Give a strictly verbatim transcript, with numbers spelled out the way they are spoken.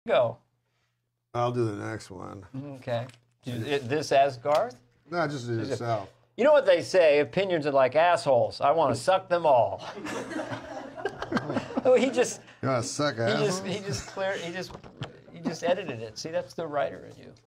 Go. I'll do the next one. Okay. This as Garth? No, just do it yourself. You know what they say? Opinions are like assholes. I want to suck them all. Oh, he just. You want to suck he assholes? just he just cleared he just he just edited it. See, that's the writer in you.